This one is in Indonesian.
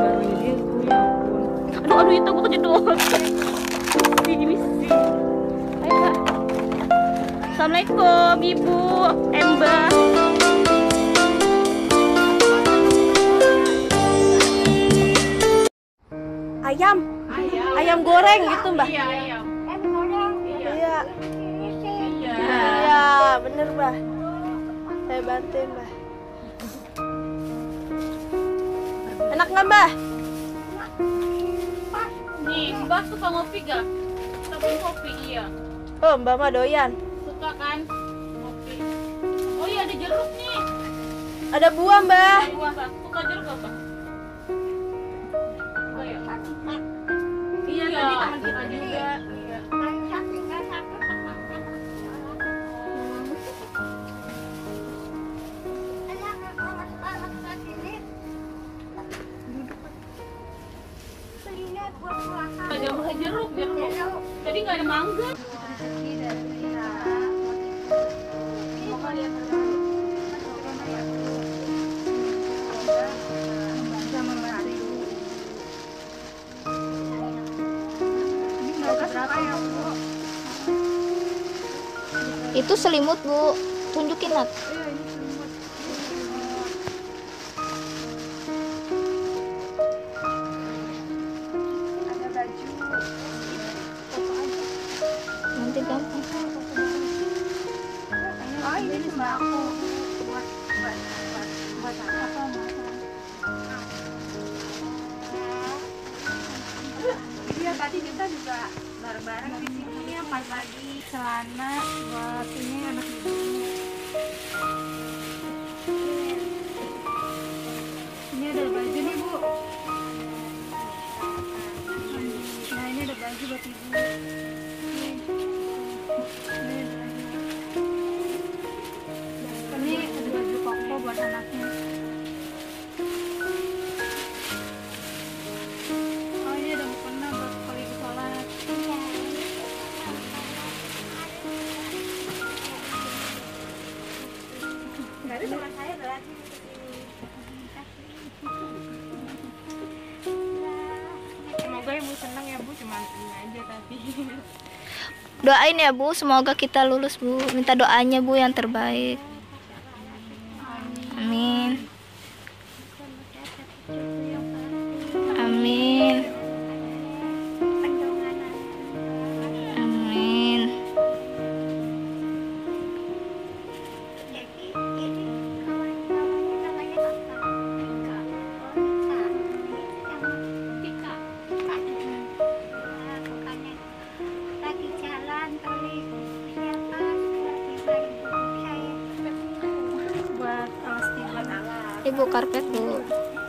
baru dia ya ampun. Aduh itu gue kejedot. Gini sih. Ayo Mbak. Assalamualaikum Ibu Mbak. Ayam goreng gitu Mbak. Iya ayam. Iya. Iya, bener Mbak. Saya bantuin Mbak. Enak nggak Mbak? Nih Mbak suka ngopi gak? Tapi kopi iya. Oh Mbak mah doyan. Suka kan? Ngopi. Oh iya ada jeruk nih. Ada buah Mbak. Buah Mbak. Suka jeruk apa? Suka ya? Iya tadi teman kita juga. Iya. Ada jeruk. Tadi nggak ada mangga. Itu selimut Bu, tunjukin Nat. Nanti gampang. Oh ini sembako buat apa? Iya tadi kita juga bareng-bareng di sini ya pas lagi celana buat ini anak ibu. Ini ada baju nih Bu. Nah ini ada baju buat ibu. Ini ada baju koko buat anaknya. Oh ini ada mukena buat kalau ibu sholat. Nggak ada teman saya berarti. Semoga ibu senang ya Bu, cuman ini aja tadi. Doain ya Bu, semoga kita lulus Bu. Minta doanya Bu yang terbaik. Amin. Amin. Amin. Buat alas tiba. Ibu karpet Bu.